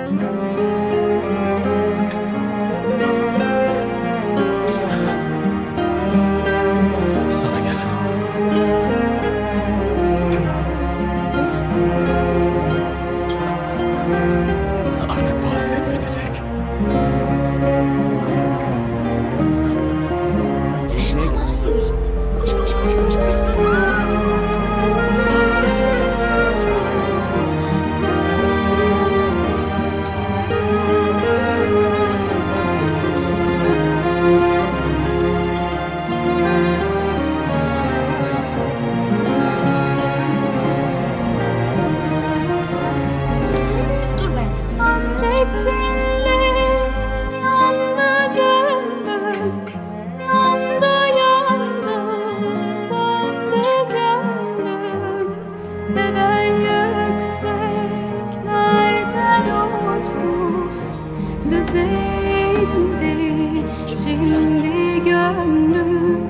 Sana geldim. Artık bu hasret bitecek. Düşme, hayır. Koş koş koş koş koş. Dur ben sana. Hasretinle yandı gönlüm, yandı yandı, söndü gönlüm. Ve ben yükseklerden uçtum, düze indi şimdi gönlüm.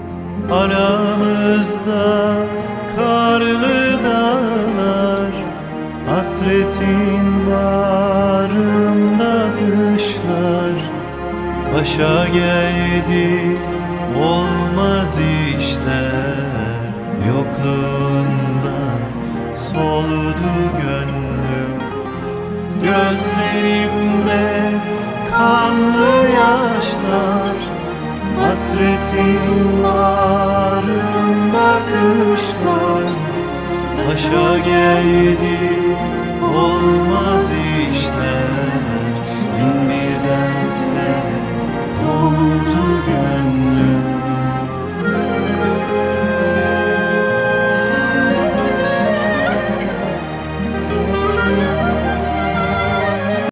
Aramızda karlı dağlar, hasretin bağrımda kışlar. Başa geldi olmaz işler, yokluğunda soldu gönlüm. Gözlerimde kanlı yaşlar, hasretin bağrımda kışlar. Başa geldi olmaz